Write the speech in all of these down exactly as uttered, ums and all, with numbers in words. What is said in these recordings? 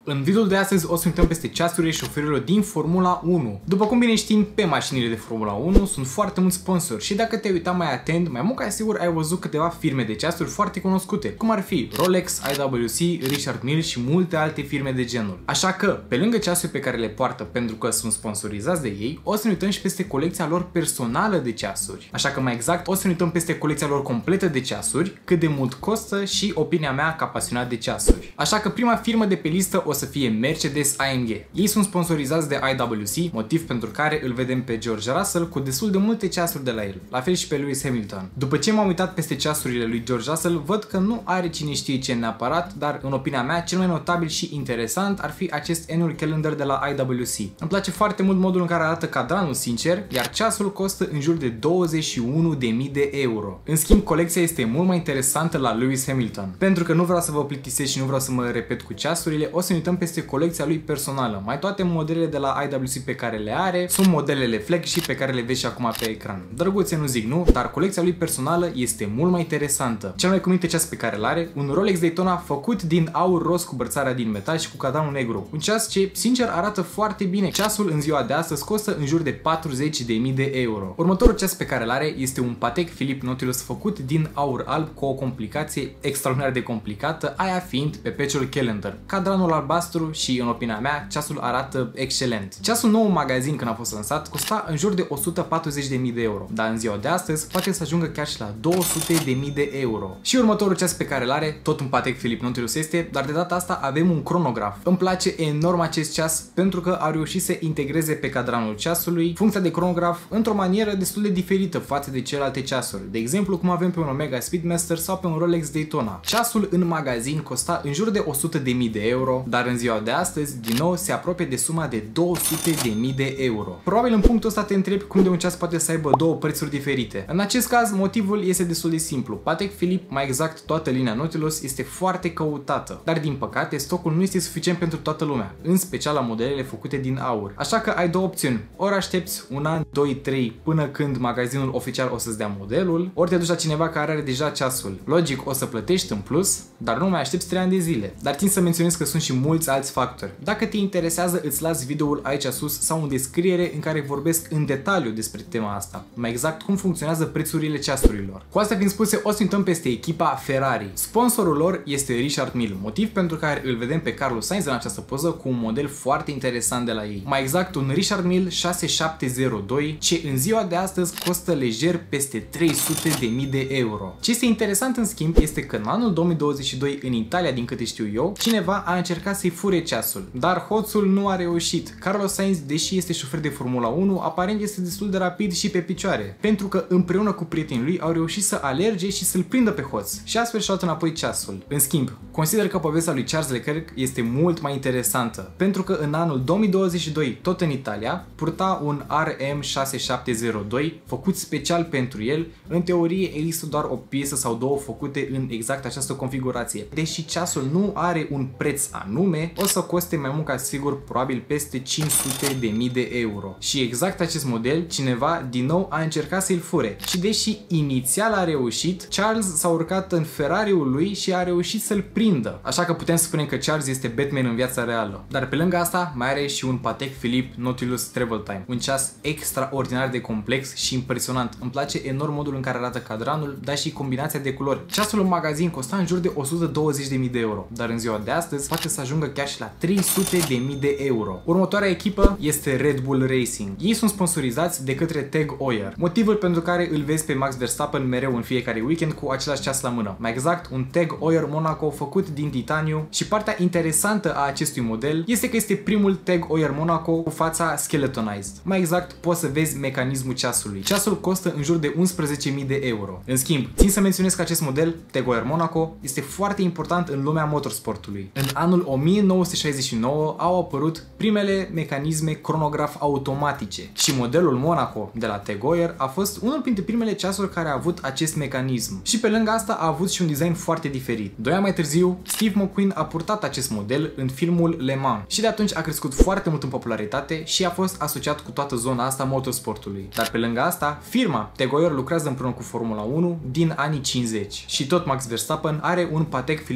În videoul de astăzi o să uităm peste ceasurile șoferilor din Formula unu. După cum bine știm, pe mașinile de Formula unu sunt foarte mulți sponsori și dacă te-ai uitat mai atent, mai mult ca sigur ai văzut câteva firme de ceasuri foarte cunoscute, cum ar fi Rolex, I W C, Richard Mille și multe alte firme de genul. Așa că, pe lângă ceasurile pe care le poartă pentru că sunt sponsorizați de ei, o să ne uităm și peste colecția lor personală de ceasuri. Așa că mai exact, o să ne uităm peste colecția lor completă de ceasuri, cât de mult costă și opinia mea ca pasionat de ceasuri. Așa că prima firmă de pe listă o să fie Mercedes A M G. Ei sunt sponsorizați de I W C, motiv pentru care îl vedem pe George Russell cu destul de multe ceasuri de la el, la fel și pe Lewis Hamilton. După ce m-am uitat peste ceasurile lui George Russell, văd că nu are cine știe ce neapărat, dar în opinia mea cel mai notabil și interesant ar fi acest annual calendar de la I W C. Îmi place foarte mult modul în care arată cadranul, sincer, iar ceasul costă în jur de douăzeci și unu de mii de euro. În schimb, colecția este mult mai interesantă la Lewis Hamilton. Pentru că nu vreau să vă plictisesc și nu vreau să mă repet cu ceasurile, o să ne uităm peste colecția lui personală. Mai toate modelele de la I W C pe care le are sunt modelele flagship pe care le vezi și acum pe ecran. Drăguțe, nu zic nu, dar colecția lui personală este mult mai interesantă. Cel mai cunoscut ceas pe care îl are, un Rolex Daytona făcut din aur roz cu brățarea din metal și cu cadranul negru. Un ceas ce, sincer, arată foarte bine. Ceasul în ziua de astăzi costă în jur de patruzeci de mii de euro. Următorul ceas pe care îl are este un Patek Philippe Nautilus făcut din aur alb cu o complicație extraordinar de complicată, aia fiind Perpetual Calendar. Cadranul albastru și, în opinia mea, ceasul arată excelent. Ceasul nou în magazin când a fost lansat costa în jur de o sută patruzeci de mii de euro, dar în ziua de astăzi poate să ajungă chiar și la două sute de mii de euro. Și următorul ceas pe care îl are, tot un Patek Philippe Nautilus este, dar de data asta avem un cronograf. Îmi place enorm acest ceas pentru că a reușit să integreze pe cadranul ceasului funcția de cronograf într-o manieră destul de diferită față de celelalte ceasuri. De exemplu, cum avem pe un Omega Speedmaster sau pe un Rolex Daytona. Ceasul în magazin costa în jur de o sută de mii de euro, dar în ziua de astăzi, din nou, se apropie de suma de două sute de mii de euro. Probabil în punctul ăsta te întrebi cum de un ceas poate să aibă două prețuri diferite. În acest caz, motivul este destul de simplu. Patek Philippe, mai exact toată linia Nautilus, este foarte căutată, dar din păcate stocul nu este suficient pentru toată lumea, în special la modelele făcute din aur. Așa că ai două opțiuni. Ori aștepți un an, doi, trei până când magazinul oficial o să-ți dea modelul, ori te duci la cineva care are deja ceasul. Logic, o să plătești în plus, dar nu mai aștepți trei ani de zile. Dar țin să menționez că sunt și mulți alți factori. Dacă te interesează, îți las videoul aici sus sau în descriere în care vorbesc în detaliu despre tema asta. Mai exact cum funcționează prețurile ceasurilor. Cu astea fiind spuse, o să uităm peste echipa Ferrari. Sponsorul lor este Richard Mille, motiv pentru care îl vedem pe Carlos Sainz în această poză cu un model foarte interesant de la ei. Mai exact un Richard Mille șase șapte zero doi, ce în ziua de astăzi costă lejer peste trei sute de mii de euro. Ce este interesant în schimb este că în anul două mii douăzeci și doi în Italia, din câte știu eu, cineva a încercat să-i fure ceasul, dar hoțul nu a reușit. Carlos Sainz, deși este șofer de Formula unu, aparent este destul de rapid și pe picioare, pentru că împreună cu prietenii lui au reușit să alerge și să-l prindă pe hoț și astfel și-au luat înapoi ceasul. În schimb, consider că povestea lui Charles Leclerc este mult mai interesantă, pentru că în anul două mii douăzeci și doi, tot în Italia, purta un R M șase șapte zero doi făcut special pentru el. În teorie există doar o piesă sau două făcute în exact această configurație. Deși ceasul nu are un preț anume, o să coste mai mult ca sigur probabil peste cinci sute de mii de euro. Și exact acest model, cineva din nou a încercat să-l fure. Și deși inițial a reușit, Charles s-a urcat în Ferrari-ul lui și a reușit să-l prindă. Așa că putem spune că Charles este Batman în viața reală. Dar pe lângă asta mai are și un Patek Philippe Nautilus Travel Time. Un ceas extraordinar de complex și impresionant. Îmi place enorm modul în care arată cadranul, dar și combinația de culori. Ceasul în magazin costa în jur de o sută douăzeci de mii de euro, dar în ziua de astăzi poate să ajungă chiar și la trei sute de mii de euro. Următoarea echipă este Red Bull Racing. Ei sunt sponsorizați de către Tag Heuer, motivul pentru care îl vezi pe Max Verstappen mereu în fiecare weekend cu același ceas la mână. Mai exact, un Tag Heuer Monaco făcut din titaniu și partea interesantă a acestui model este că este primul Tag Heuer Monaco cu fața skeletonized. Mai exact, poți să vezi mecanismul ceasului. Ceasul costă în jur de unsprezece mii de euro. În schimb, țin să menționez că acest model, Tag Heuer Monaco, este foarte important în lumea motorsportului. În anul o mie nouă sute șaizeci și nouă au apărut primele mecanisme cronograf automatice și modelul Monaco de la Tag Heuer a fost unul dintre primele ceasuri care a avut acest mecanism. Și pe lângă asta a avut și un design foarte diferit. Doi ani mai târziu, Steve McQueen a purtat acest model în filmul Le Mans și de atunci a crescut foarte mult în popularitate și a fost asociat cu toată zona asta motorsportului. Dar pe lângă asta, firma Tag Heuer lucrează împreună cu Formula unu din anii cincizeci și tot Max Verstappen are un Patek Philippe Chrono.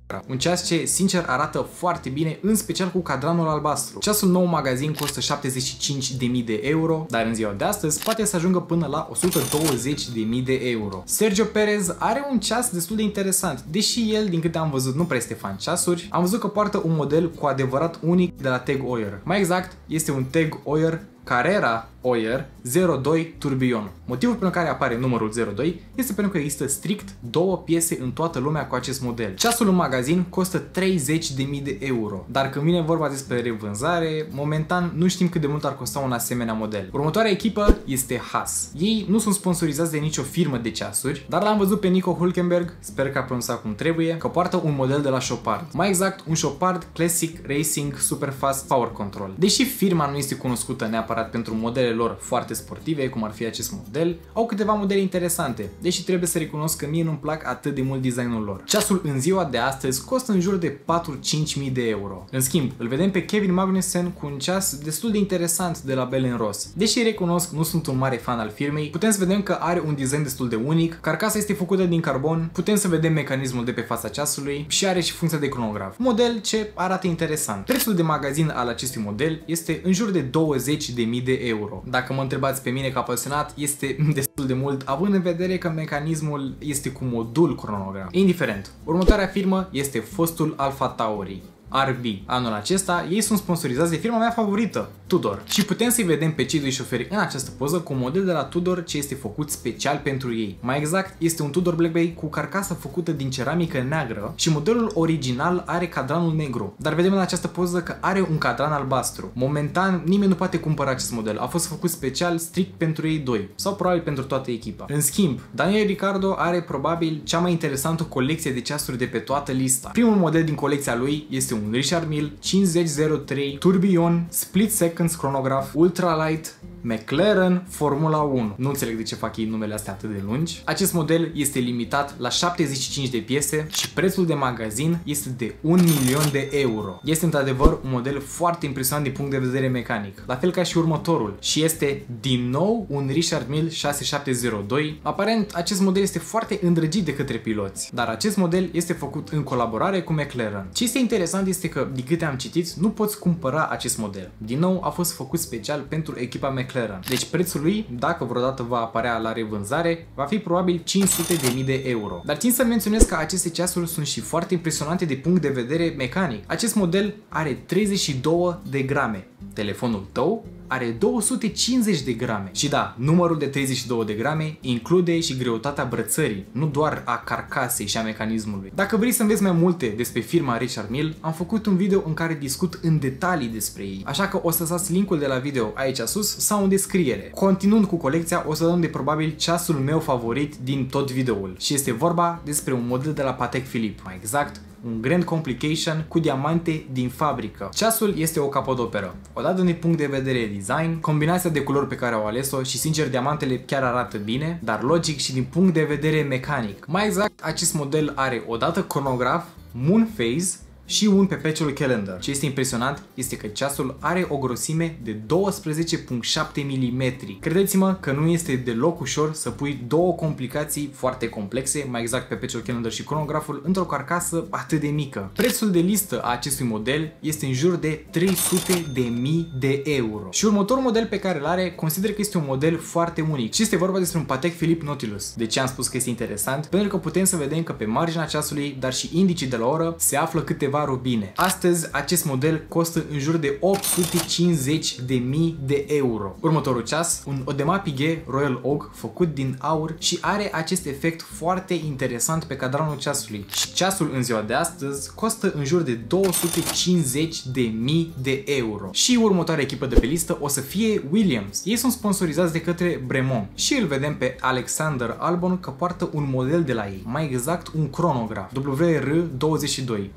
chronograf. Un ceas ce, sincer, arată foarte bine, în special cu cadranul albastru. Ceasul nou magazin costă șaptezeci și cinci de mii de euro, dar în ziua de astăzi poate să ajungă până la o sută douăzeci de mii de euro. Sergio Perez are un ceas destul de interesant, deși el, din câte am văzut, nu prea este fan ceasuri. Am văzut că poartă un model cu adevărat unic de la Tag Heuer. Mai exact, este un Tag Heuer Carrera Heuer zero doi Tourbillon. Motivul pentru care apare numărul zero doi este pentru că există strict două piese în toată lumea cu acest model. Ceasul în magazin costă treizeci de mii de euro, dar când vine vorba despre revânzare, momentan nu știm cât de mult ar costa un asemenea model. Următoarea echipă este Haas. Ei nu sunt sponsorizați de nicio firmă de ceasuri, dar l-am văzut pe Nico Hülkenberg, sper că a pronunțat cum trebuie, că poartă un model de la Chopard. Mai exact, un Chopard Classic Racing Superfast Power Control. Deși firma nu este cunoscută neapărat pentru modelele lor foarte sportive, cum ar fi acest model, au câteva modele interesante, deși trebuie să recunosc că mie nu-mi plac atât de mult designul lor. Ceasul în ziua de astăzi costă în jur de patru-cinci mii de euro. În schimb, îl vedem pe Kevin Magnussen cu un ceas destul de interesant de la Bell and Ross. Deși recunosc, nu sunt un mare fan al firmei, putem să vedem că are un design destul de unic, carcasa este făcută din carbon, putem să vedem mecanismul de pe fața ceasului și are și funcția de cronograf. Model ce arată interesant. Prețul de magazin al acestui model este în jur de douăzeci de mii de euro. Dacă mă întrebați pe mine ca pasionat, este destul de mult, având în vedere că mecanismul este cu modul cronograf. Indiferent, următoarea firmă este fostul Alpha Tauri, R B. Anul acesta, ei sunt sponsorizați de firma mea favorită, Tudor. Și putem să-i vedem pe cei doi șoferi în această poză cu un model de la Tudor ce este făcut special pentru ei. Mai exact, este un Tudor Black Bay cu carcasă făcută din ceramică neagră și modelul original are cadranul negru. Dar vedem în această poză că are un cadran albastru. Momentan, nimeni nu poate cumpăra acest model. A fost făcut special strict pentru ei doi, sau probabil pentru toată echipa. În schimb, Daniel Ricciardo are probabil cea mai interesantă colecție de ceasuri de pe toată lista. Primul model din colecția lui este un Richard Mille cinci zeci zero trei Tourbillon Split Seconds Chronograph Ultralight McLaren Formula unu. Nu înțeleg de ce fac ei numele astea atât de lungi. Acest model este limitat la șaptezeci și cinci de piese și prețul de magazin este de un milion de euro. Este într-adevăr un model foarte impresionant din punct de vedere mecanic, la fel ca și următorul, și este din nou un Richard Mille șase șapte zero doi. Aparent, acest model este foarte îndrăgit de către piloți, dar acest model este făcut în colaborare cu McLaren. Ce este interesant este că, din câte am citit, nu poți cumpăra acest model. Din nou, a fost făcut special pentru echipa McLaren. Deci prețul lui, dacă vreodată va apărea la revânzare, va fi probabil cinci sute de mii de euro. Dar țin să menționez că aceste ceasuri sunt și foarte impresionante de punct de vedere mecanic. Acest model are treizeci și două de grame. Telefonul tău are două sute cincizeci de grame. Și da, numărul de treizeci și două de grame include și greutatea brățării, nu doar a carcasei și a mecanismului. Dacă vrei să înveți mai multe despre firma Richard Mille, am făcut un video în care discut în detalii despre ei, așa că o să lăsați linkul de la video aici sus sau în descriere. Continuând cu colecția, o să dăm de probabil ceasul meu favorit din tot videoul și este vorba despre un model de la Patek Philippe, mai exact un Grand Complication cu diamante din fabrică. Ceasul este o capodoperă. Odată din punct de vedere design, combinația de culori pe care au ales-o și sincer diamantele chiar arată bine, dar logic și din punct de vedere mecanic. Mai exact, acest model are odată cronograf, moon phase și un perpetual calendar. Ce este impresionant este că ceasul are o grosime de doisprezece virgulă șapte milimetri. Credeți-mă că nu este deloc ușor să pui două complicații foarte complexe, mai exact perpetual calendar și cronograful, într-o carcasă atât de mică. Prețul de listă a acestui model este în jur de trei sute de mii de euro. Și următorul model pe care îl are, consider că este un model foarte unic. Și este vorba despre un Patek Philippe Nautilus. De ce am spus că este interesant? Pentru că putem să vedem că pe marginea ceasului, dar și indicii de la oră, se află câteva rubine. Astăzi, acest model costă în jur de opt sute cincizeci de mii de euro. Următorul ceas, un Audemars Piguet Royal Oak făcut din aur și are acest efect foarte interesant pe cadranul ceasului. Și ceasul în ziua de astăzi costă în jur de două sute cincizeci de mii de euro. Și următoarea echipă de pe listă o să fie Williams. Ei sunt sponsorizați de către Bremont și îl vedem pe Alexander Albon că poartă un model de la ei, mai exact un cronograf W R douăzeci și doi. Acest model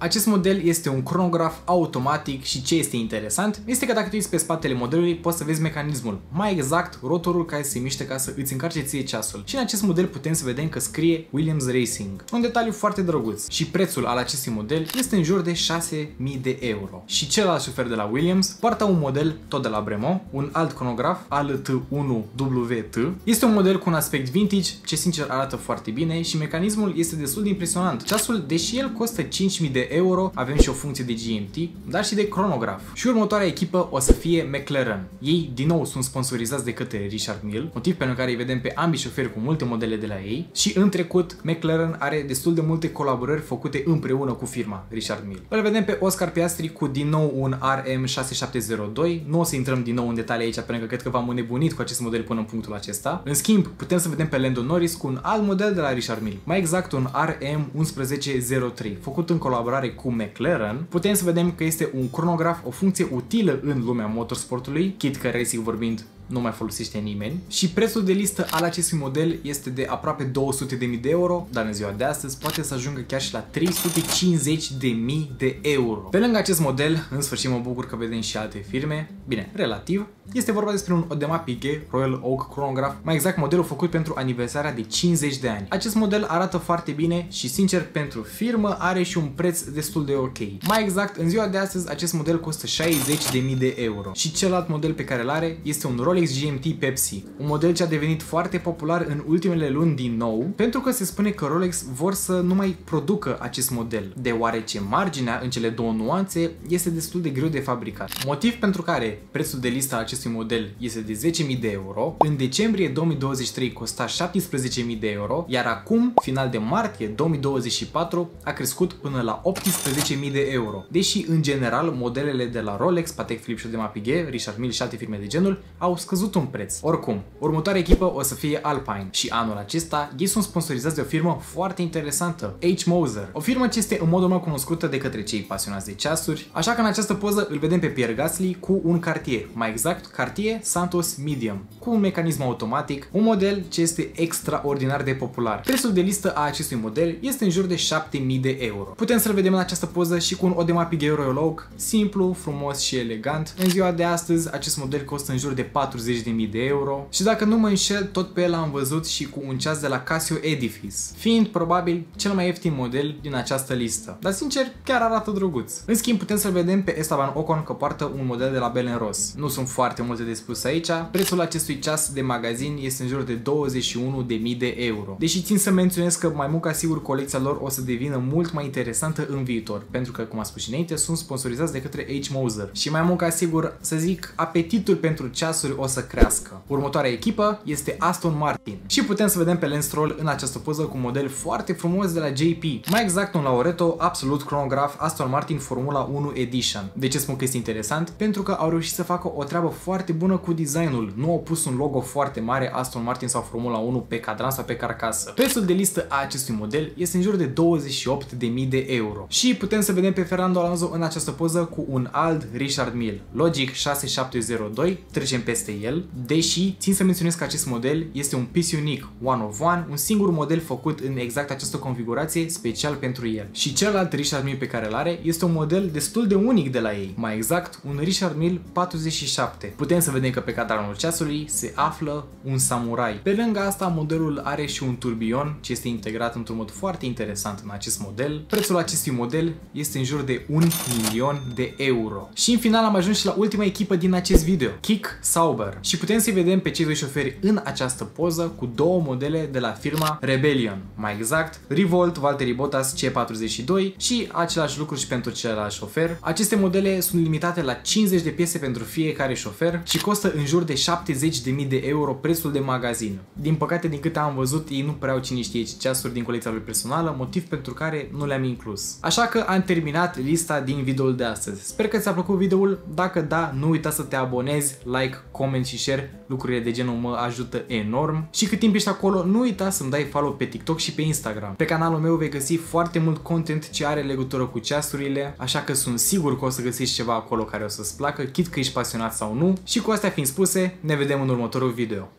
model este un cronograf automatic și ce este interesant este că dacă te uiți pe spatele modelului poți să vezi mecanismul, mai exact rotorul care se miște ca să îți încarce ție ceasul. Și în acest model putem să vedem că scrie Williams Racing, un detaliu foarte drăguț. Și prețul al acestui model este în jur de șase mii de euro. Și celălalt șofer de la Williams poartă un model tot de la Bremont, un alt cronograf A L T unu W T. Este un model cu un aspect vintage ce sincer arată foarte bine și mecanismul este destul de impresionant. Ceasul, deși el costă cinci mii de euro, avem și o funcție de G M T, dar și de cronograf. Și următoarea echipă o să fie McLaren. Ei din nou sunt sponsorizați de către Richard Mille, motiv pentru care îi vedem pe ambii șoferi cu multe modele de la ei și în trecut McLaren are destul de multe colaborări făcute împreună cu firma Richard Mille. Îl vedem pe Oscar Piastri cu din nou un R M șase șapte zero doi, nu o să intrăm din nou în detalii aici pentru că cred că v-am înnebunit cu acest model până în punctul acesta. În schimb, putem să vedem pe Lando Norris cu un alt model de la Richard Mille, mai exact un R M unu unu zero trei, făcut în colaborare cu McLaren. Putem să vedem că este un cronograf, o funcție utilă în lumea motorsportului, chit că racing vorbind nu mai folosește nimeni, și prețul de listă al acestui model este de aproape două sute de mii de euro, dar în ziua de astăzi poate să ajungă chiar și la trei sute cincizeci de mii de euro. Pe lângă acest model, în sfârșit mă bucur că vedem și alte firme, bine, relativ, este vorba despre un Audemars Piguet Royal Oak cronograf, mai exact modelul făcut pentru aniversarea de cincizeci de ani. Acest model arată foarte bine și sincer pentru firmă are și un preț destul de ok. Mai exact, în ziua de astăzi acest model costă șaizeci de mii de euro și celălalt model pe care îl are este un Rolex G M T Pepsi, un model ce a devenit foarte popular în ultimele luni din nou, pentru că se spune că Rolex vor să nu mai producă acest model, deoarece marginea în cele două nuanțe este destul de greu de fabricat. Motiv pentru care prețul de listă al acestui model este de zece mii de euro, în decembrie două mii douăzeci și trei costa șaptesprezece mii de euro, iar acum, final de martie două mii douăzeci și patru, a crescut până la optsprezece mii de euro. Deși, în general, modelele de la Rolex, Patek Philippe și Audemars Piguet, Richard Mille și alte firme de genul au scăzut un preț. Oricum, următoarea echipă o să fie Alpine și anul acesta ei sunt sponsorizați de o firmă foarte interesantă, H. Moser, o firmă ce este în mod normal cunoscută de către cei pasionați de ceasuri, așa că în această poză îl vedem pe Pierre Gasly cu un Cartier, mai exact Cartier Santos Medium, cu un mecanism automatic, un model ce este extraordinar de popular. Prețul de listă a acestui model este în jur de șapte mii de euro. Putem să-l vedem în această poză și cu un Audemars Piguet Royal Oak, simplu, frumos și elegant. În ziua de astăzi acest model costă în jur de patruzeci de mii de euro și dacă nu mă înșel, tot pe el am văzut și cu un ceas de la Casio Edifice, fiind probabil cel mai ieftin model din această listă. Dar sincer, chiar arată drăguț. În schimb, putem să-l vedem pe Esteban Ocon că poartă un model de la Bell and Ross. Nu sunt foarte multe de spus aici. Prețul acestui ceas de magazin este în jur de douăzeci și unu de mii de euro. Deși țin să menționez că mai mult ca sigur colecția lor o să devină mult mai interesantă în viitor, pentru că, cum am spus și înainte, sunt sponsorizați de către H. Moser. Și mai mult ca sigur, să zic, apetitul pentru ceasuri o să crească. Următoarea echipă este Aston Martin și putem să vedem pe Lance Stroll în această poză cu un model foarte frumos de la J P, mai exact un Lauretto Absolute Chronograph Aston Martin Formula unu Edition. De ce spun că este interesant? Pentru că au reușit să facă o treabă foarte bună cu designul, nu au pus un logo foarte mare Aston Martin sau Formula unu pe cadran sau pe carcasă. Prețul de listă a acestui model este în jur de douăzeci și opt de mii de euro și putem să vedem pe Fernando Alonso în această poză cu un alt Richard Mille, Logic șase șapte zero doi, trecem peste el, deși țin să menționez că acest model este un piece unique, one of one, un singur model făcut în exact această configurație special pentru el. Și celălalt Richard Mille pe care îl are este un model destul de unic de la ei, mai exact un Richard Mille patruzeci și șapte. Putem să vedem că pe cadranul ceasului se află un samurai. Pe lângă asta, modelul are și un turbion ce este integrat într-un mod foarte interesant în acest model. Prețul acestui model este în jur de un milion de euro. Și în final am ajuns și la ultima echipă din acest video, Kick Sauber. Și putem să-i vedem pe cei doi șoferi în această poză cu două modele de la firma Rebellion, mai exact Revolt Valtteri Bottas C patruzeci și doi și același lucru și pentru celălalt șofer. Aceste modele sunt limitate la cincizeci de piese pentru fiecare șofer și costă în jur de șaptezeci de mii de euro prețul de magazin. Din păcate, din câte am văzut, ei nu prea au cine știe ce ceasuri din colecția lui personală, motiv pentru care nu le-am inclus. Așa că am terminat lista din videoul de astăzi. Sper că ți-a plăcut videoul, dacă da, nu uita să te abonezi, like, comment și share, lucrurile de genul mă ajută enorm. Și cât timp ești acolo, nu uita să-mi dai follow pe TikTok și pe Instagram. Pe canalul meu vei găsi foarte mult content ce are legătură cu ceasurile, așa că sunt sigur că o să găsești ceva acolo care o să-ți placă, chit că ești pasionat sau nu. Și cu astea fiind spuse, ne vedem în următorul video.